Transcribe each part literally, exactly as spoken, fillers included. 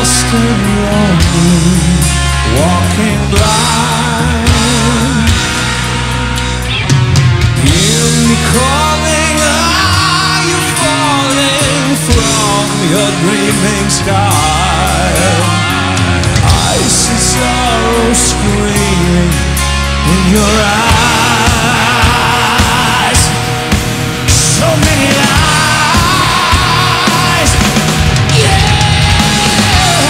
lost and lonely, walking blind. Hear me calling, are you falling from your dreaming sky? I see sorrow screaming in your eyes. So many lies, yeah.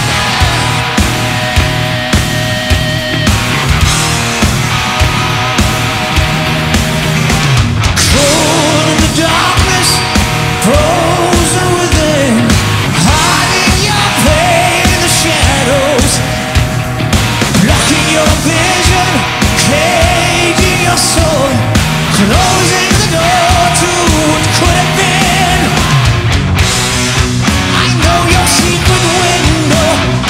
Cold in the darkness, frozen within, hiding your pain in the shadows, blocking your vision, caging your soul, closing the door to what could have been. I know your secret window.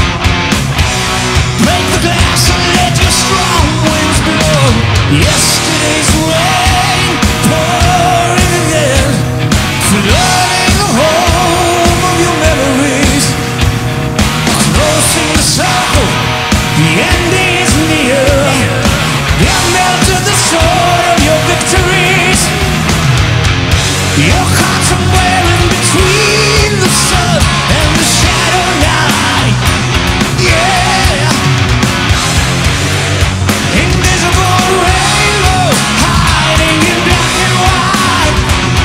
Break the glass and let your strong winds blow. Yesterday's rain pouring again, flooding the home of your memories, closing the circle. The end is near. They melted the sword of your victories. Your hearts are wearing between the sun and the shadow night. Yeah. Invisible rainbow hiding in black and white.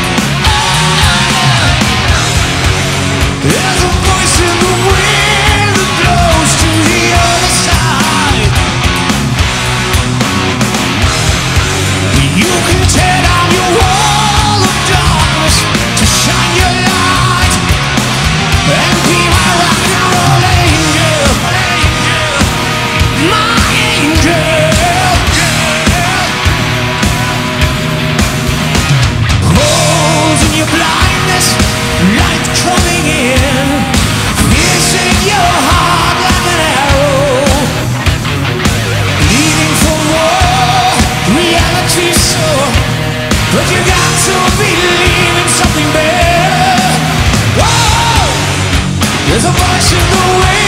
There's a voice in the wind that blows to the other side. You can tear down your wall of darkness to shine your light and be my rock and roll angel, my angel. Holes in your blindness, light coming in, piercing your heart like an arrow, leading for more reality sore. But you got to believe in something better. Whoa! There's a voice in the wind.